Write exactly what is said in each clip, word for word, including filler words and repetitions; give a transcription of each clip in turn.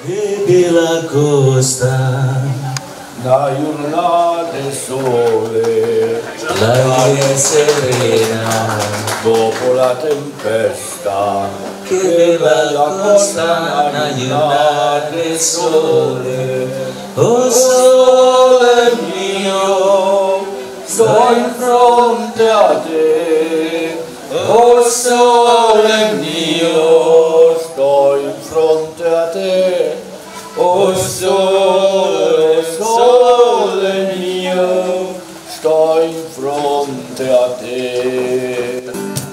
Villa Costa, la giornata del sole, la via serena, dopo la tempesta, che bella costa, la giornata del sole. Oh sole mio, sto in fronte a te. Oh sole mio, sto in fronte a te. Oh sole, sole mio, sto in fronte a te.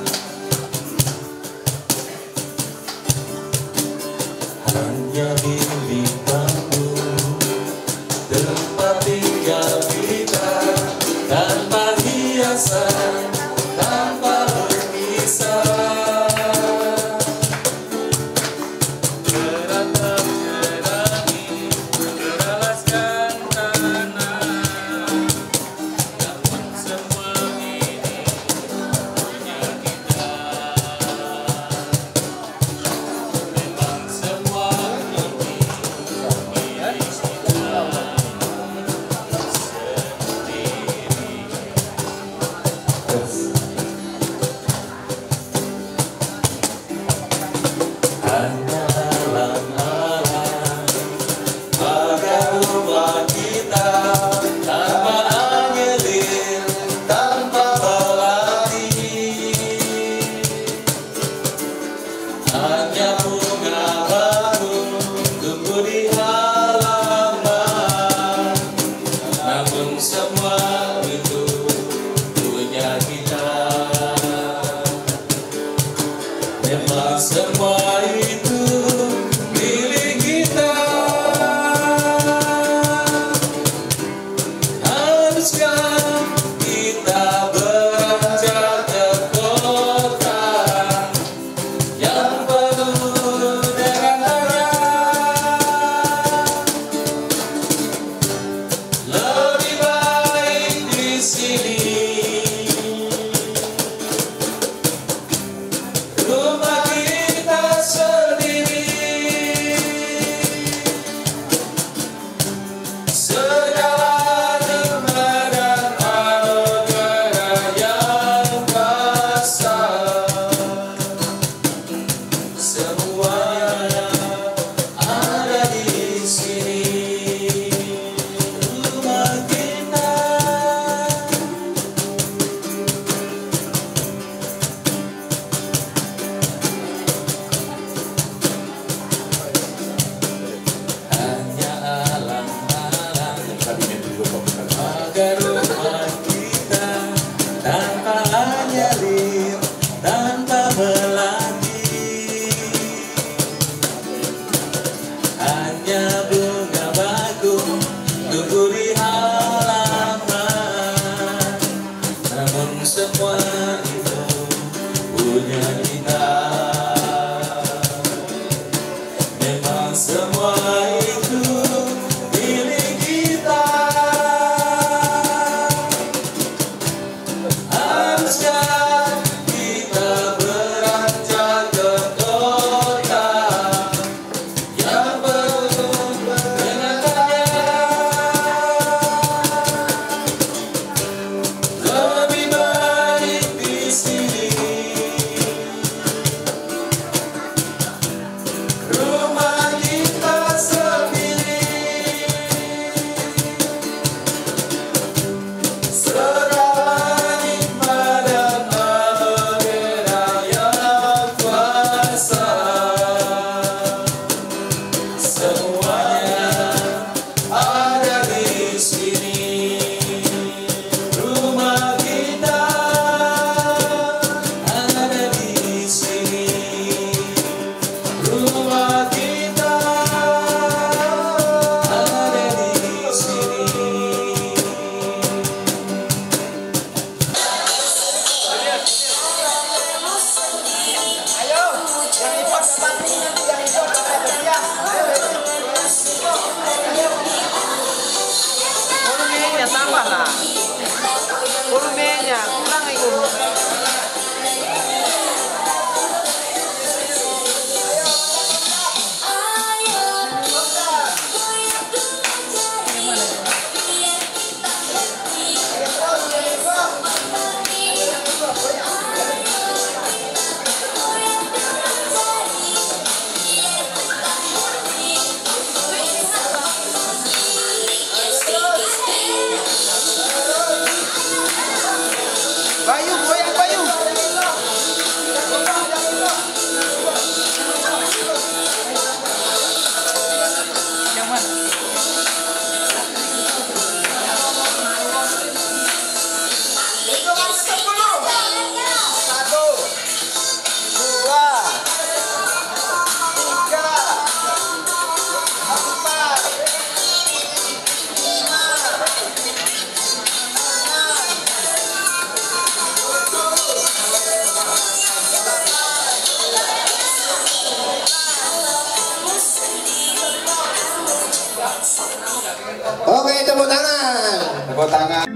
Hanya bimbinganmu, tempat tinggal kita, tanpa hiasan, tanpa berpisah. Hanya alam-alam pada rumah kita, tanpa angelin, tanpa pelangi. Hanya bunga baru tumbuh di halaman, namun semua itu punya kita. Memang semua itu milik kita. Haruskah kita beranjak ke kota yang penuh dengan harap? Lebih baik di sini. Rumah kita sendiri, segala nikmat dan anugerah yang kuasa, semuanya ada di sini. Rumah kita. Hanya alam-alam agar rumah kita tanpa angelin, tanpa pelangi. Hanya bunga bakung tumbuh di halaman, namun semua itu punya kita. Memang semua itu milik kita. Haruskah kita beranjak ke kota yang penuh dengan harap? Lebih baik di sini. Rumah kita sendiri, segala nikmat dan anugerah yang kuasa, semuanya ada di sini. Rumah kita ada di sini. Rumah kita ada di sini. Ayo, yang ikut banting nanti yang ikut ya. Oke, tepuk tangan. Tepuk tangan.